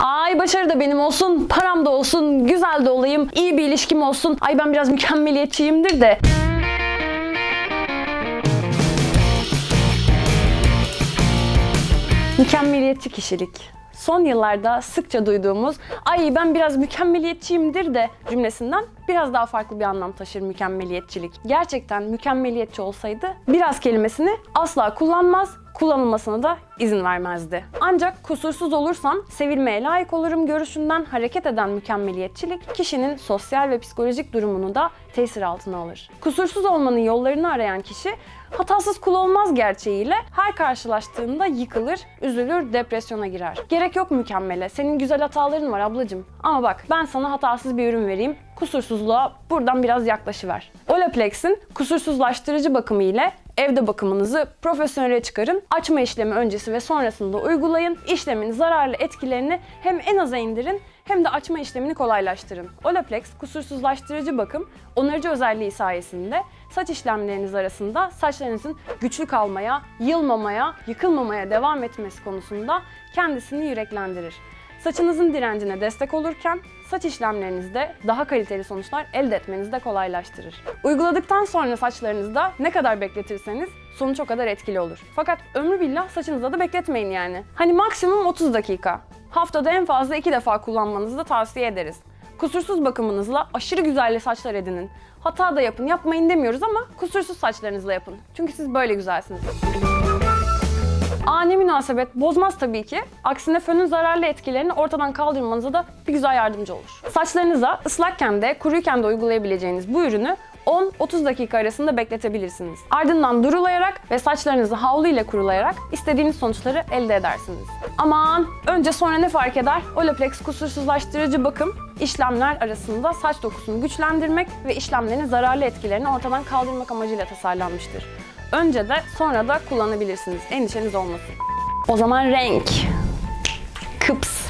Ay başarı da benim olsun, param da olsun, güzel de olayım, iyi bir ilişkim olsun. Ay ben biraz mükemmeliyetçiyimdir de. Mükemmeliyetçi kişilik. Son yıllarda sıkça duyduğumuz "ay ben biraz mükemmeliyetçiyimdir de" cümlesinden biraz daha farklı bir anlam taşır mükemmeliyetçilik. Gerçekten mükemmeliyetçi olsaydı biraz kelimesini asla kullanmaz, kullanılmasına da izin vermezdi. Ancak kusursuz olursam sevilmeye layık olurum görüşünden hareket eden mükemmeliyetçilik kişinin sosyal ve psikolojik durumunu da tesir altına alır. Kusursuz olmanın yollarını arayan kişi hatasız kul olmaz gerçeğiyle her karşılaştığında yıkılır, üzülür, depresyona girer. Gerek yok mükemmele, senin güzel hataların var ablacığım. Ama bak ben sana hatasız bir ürün vereyim, kusursuzluğa buradan biraz yaklaşıver. Olaplex'in kusursuzlaştırıcı bakımı ile evde bakımınızı profesyonele çıkarın, açma işlemi öncesi ve sonrasında uygulayın, işlemin zararlı etkilerini hem en aza indirin hem de açma işlemini kolaylaştırın. Olaplex kusursuzlaştırıcı bakım, onarıcı özelliği sayesinde saç işlemleriniz arasında saçlarınızın güçlü kalmaya, yılmamaya, yıkılmamaya devam etmesi konusunda kendisini yüreklendirir. Saçınızın direncine destek olurken saç işlemlerinizde daha kaliteli sonuçlar elde etmenizi de kolaylaştırır. Uyguladıktan sonra saçlarınızda ne kadar bekletirseniz sonuç o kadar etkili olur. Fakat ömrü billah saçınızda da bekletmeyin yani. Hani maksimum 30 dakika. Haftada en fazla 2 defa kullanmanızı da tavsiye ederiz. Kusursuz bakımınızla aşırı güzel saçlar edinin. Hata da yapın, yapmayın demiyoruz ama kusursuz saçlarınızla yapın. Çünkü siz böyle güzelsiniz. Ani münasebet bozmaz tabii ki. Aksine fönün zararlı etkilerini ortadan kaldırmanıza da bir güzel yardımcı olur. Saçlarınıza ıslakken de kuruyken de uygulayabileceğiniz bu ürünü 10-30 dakika arasında bekletebilirsiniz. Ardından durulayarak ve saçlarınızı havlu ile kurulayarak istediğiniz sonuçları elde edersiniz. Aman önce sonra ne fark eder? Olaplex kusursuzlaştırıcı bakım işlemler arasında saç dokusunu güçlendirmek ve işlemlerin zararlı etkilerini ortadan kaldırmak amacıyla tasarlanmıştır. Önce de sonra da kullanabilirsiniz. Endişeniz olmasın. O zaman renk. Kıps.